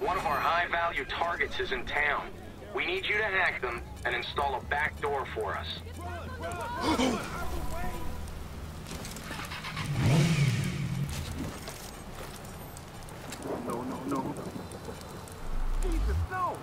One of our high-value targets is in town. We need you to hack them and install a back door for us. No. Jesus, no!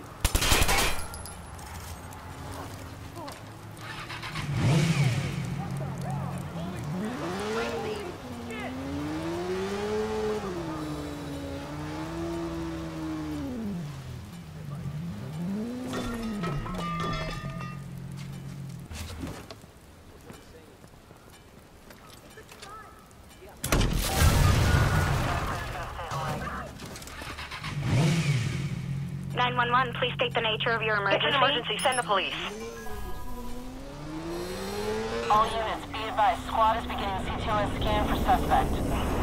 Please state the nature of your emergency. It's an emergency. Send the police. All units, be advised. Squad is beginning CTOS scan for suspect.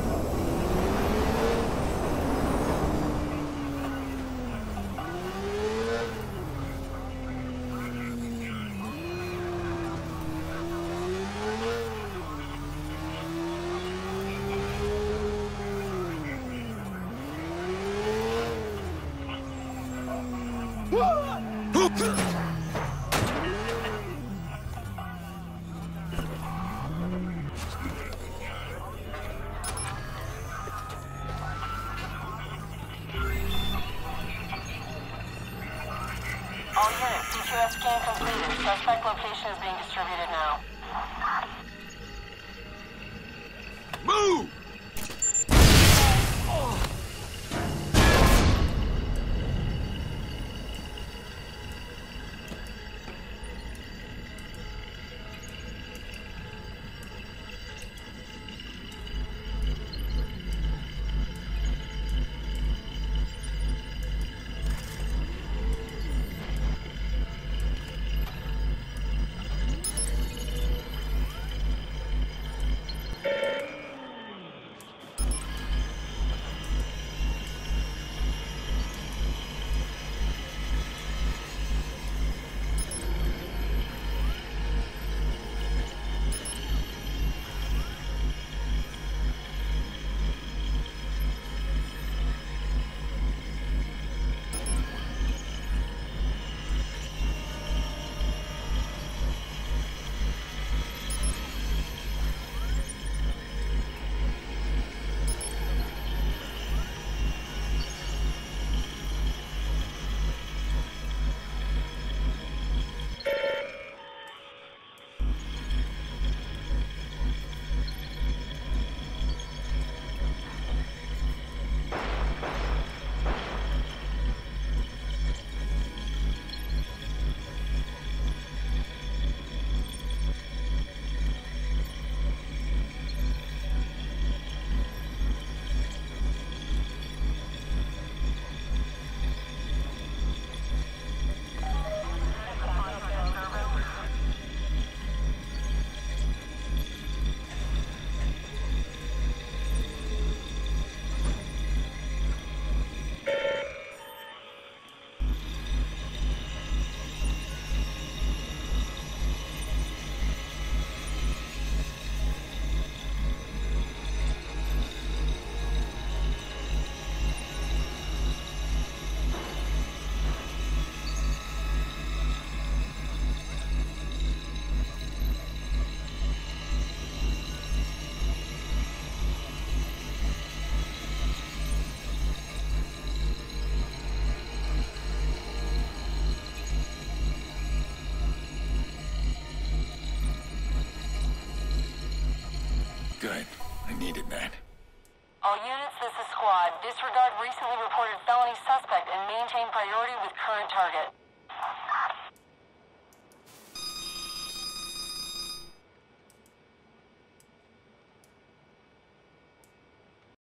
All units, CTOS scan completed. Suspect location is being distributed now. Move! Good. I needed that. All units, this is squad. Disregard recently reported felony suspect and maintain priority with current target.